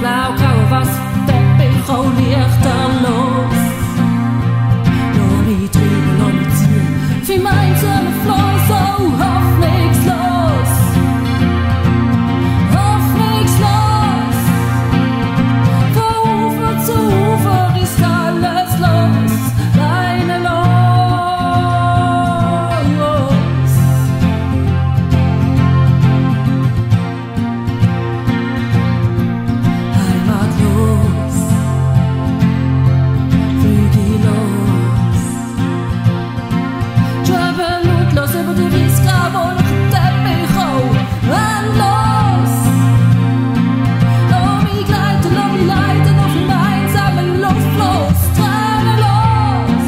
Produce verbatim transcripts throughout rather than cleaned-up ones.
blaugraue Wasserteppich, auch lichterlos. Lass mich treiben, lass mich ziehen, für mein Sommerfloh, so hoffnungslos. Hoffnungslos. Von Ufer zu Ufer ist alles los, reine los. Heimatlos, flügellos, schweben lautlos über die weißgrauen Wolkenteppich, oh, endlos. Lass mich gleiten, lass mich leiten auf dem einsamen Luftfluss, tränenlos,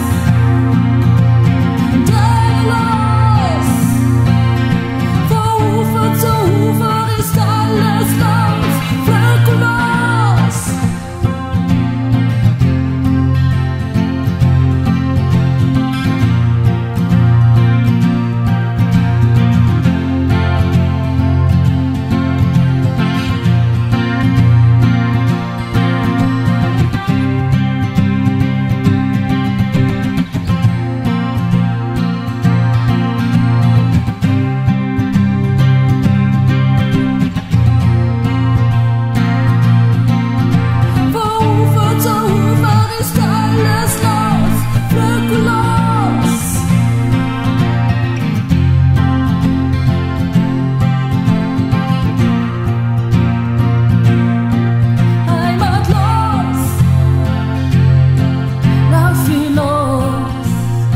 tränenlos. Von Ufer zu Ufer ist alles los, flügellos. Von Ufer zu Ufer ist alles los, flügellos. Heimatlos, lauf viel los.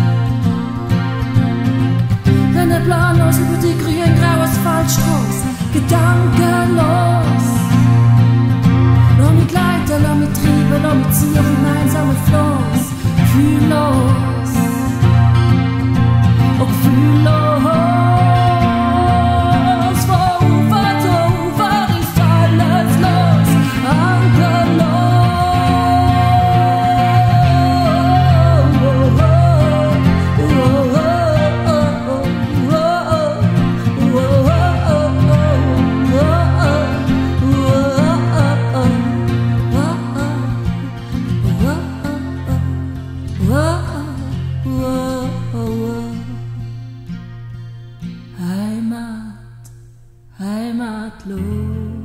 Renne planlos über die grün-graue Asphaltstraße, gedankenlos. Lass mich gleiten, lass mich treiben, lass mich ziehen auf dem einsamen Floß, gefühllos, oh gefühllos. Von Ufer zu Ufer ist alles los, Heimat, heimatlos.